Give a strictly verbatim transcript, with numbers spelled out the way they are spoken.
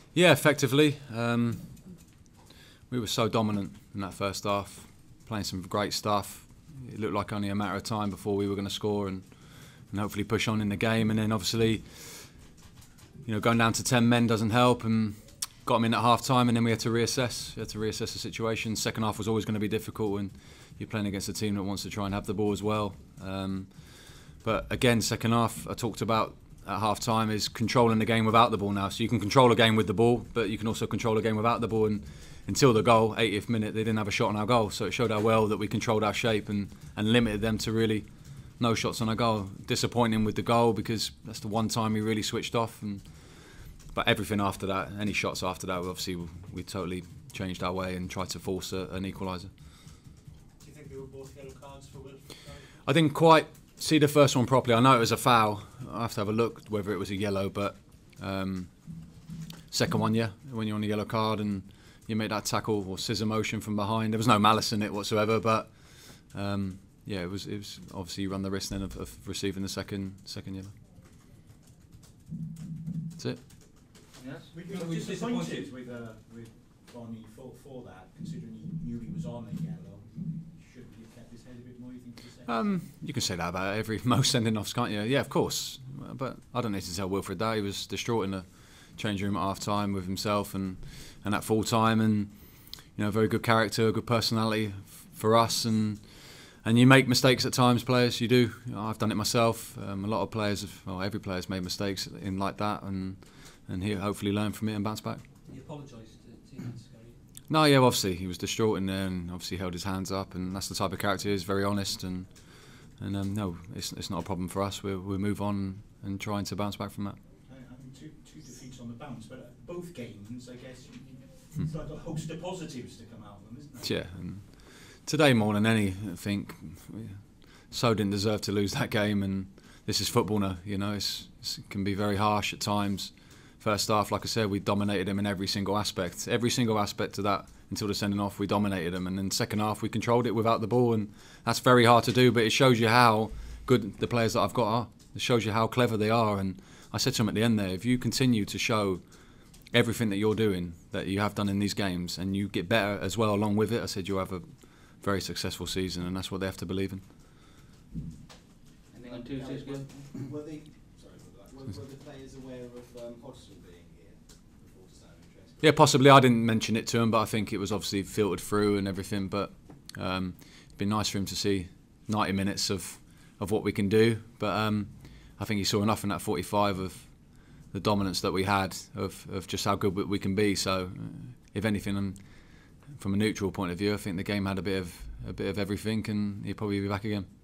Yeah, effectively. Um, we were so dominant in that first half, playing some great stuff. It looked like only a matter of time before we were going to score and, and hopefully push on in the game. And then obviously, you know, going down to ten men doesn't help, and got them in at half time, and then we had to reassess. We had to reassess the situation. Second half was always going to be difficult, and you're playing against a team that wants to try and have the ball as well. Um, but again, second half, I talked about at half time, is controlling the game without the ball now. So you can control a game with the ball, but you can also control a game without the ball. And until the goal, eightieth minute, they didn't have a shot on our goal. So it showed how well that we controlled our shape and, and limited them to really no shots on our goal. Disappointing with the goal, because that's the one time we really switched off. And but everything after that, any shots after that, obviously we totally changed our way and tried to force a, an equaliser. Do you think they were both yellow cards for Welsh? I didn't quite see the first one properly. I know it was a foul. I have to have a look whether it was a yellow, but um, second one, yeah, when you're on a yellow card and you make that tackle or scissor motion from behind, there was no malice in it whatsoever. But um, yeah, it was. It was obviously you run the risk then of, of receiving the second second yellow. That's it. Yes. Were you We disappointed with uh, with Bonnie for, for that, considering he knew he was on a yellow? Should he have kept his head a bit more, you think, for the second? Um, you can say that about every most sending-offs, can't you? Yeah, of course. But I don't need to tell Wilfred that. He was distraught in the changing room at half-time with himself and, and at full-time, and you know, very good character, a good personality for us, and and you make mistakes at times, players. You do. You know, I've done it myself. Um, a lot of players, have, well, every player's made mistakes in like that, and and he'll hopefully learn from it and bounce back. He apologised to teammates, Garry? No, yeah, obviously he was distraught in there, and obviously held his hands up, and that's the type of character he is, very honest, and and um, no, it's it's not a problem for us. We we move on and trying to bounce back from that. I mean, two, two defeats on the bounce, but at both games, I guess, you, you, it's like a host of positives to come out of them, isn't it? Yeah, and today more than anything, So didn't deserve to lose that game, and this is football now. You know, it's, it's, it can be very harsh at times. First half, like I said, we dominated them in every single aspect. Every single aspect of that, until the sending off, we dominated them. And then second half, we controlled it without the ball. And that's very hard to do, but it shows you how good the players that I've got are. It shows you how clever they are. And I said to them at the end there, if you continue to show everything that you're doing, that you have done in these games, and you get better as well along with it, I said you'll have a very successful season, and that's what they have to believe in. Anything on Tuesday's game? Were the, sorry, were, were the players aware of um, Hodgson being here before starting interest? Yeah, possibly. I didn't mention it to him, but I think it was obviously filtered through and everything. But um, it'd been nice for him to see ninety minutes of, of what we can do. But um, I think he saw enough in that forty-five of the dominance that we had, of, of just how good we can be. So, uh, if anything, um, from a neutral point of view, I think the game had a bit of a bit of everything, and he'll probably be back again.